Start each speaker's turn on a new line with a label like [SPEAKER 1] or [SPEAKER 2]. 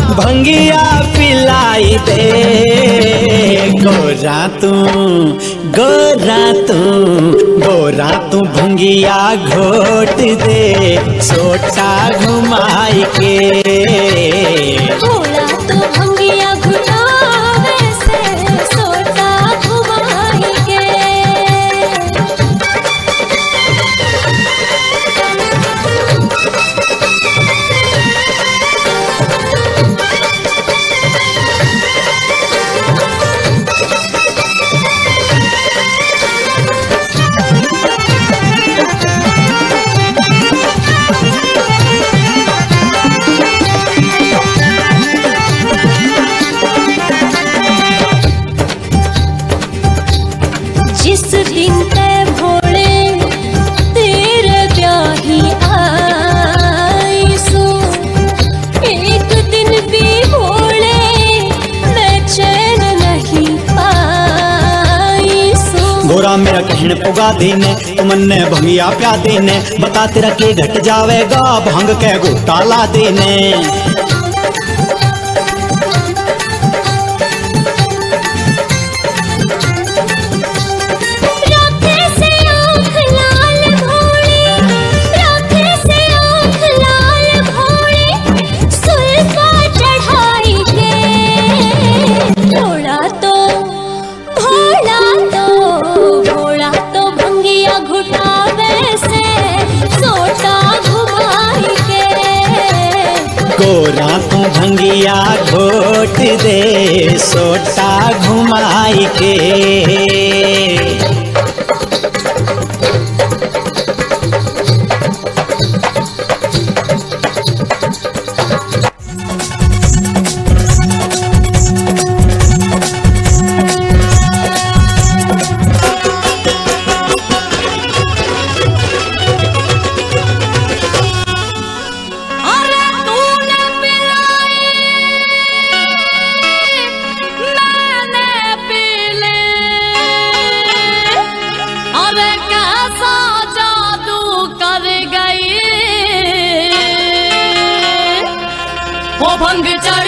[SPEAKER 1] भंगिया पिलाई दे। गोरा तू गोरा तू भंगिया घोट दे सोटा घुमाई के।
[SPEAKER 2] गोरा तू भंगिया घुटावे से सोटा घुमाई के। जिस दिन ते भोले तेरे ब्याही आई सो, एक दिन भी भोले मैं चैन नहीं पाई सो।
[SPEAKER 1] गोरा मेरा कहन पुगा देने तुमने भंगिया प्या देने, बता तेरा के घट जावेगा भंग के गोटा ला देने। गोरा तू भंगिया घोट दे सोटा घुमाई के।
[SPEAKER 2] भंग